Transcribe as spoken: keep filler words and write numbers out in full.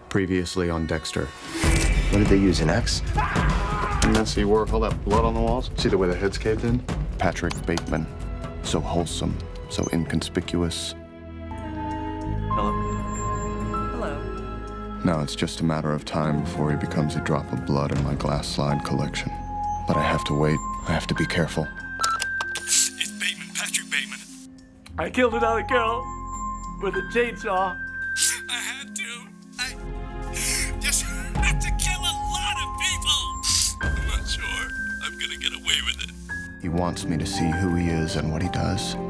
Previously on Dexter. What did they use, an X? And then see where all that blood on the walls? See the way the head's caved in? Patrick Bateman. So wholesome, so inconspicuous. Hello? Hello. Now it's just a matter of time before he becomes a drop of blood in my glass slide collection. But I have to wait. I have to be careful. It's Bateman, Patrick Bateman. I killed another girl with a chainsaw. I had to. I just had to kill a lot of people. I'm not sure I'm gonna get away with it. He wants me to see who he is and what he does.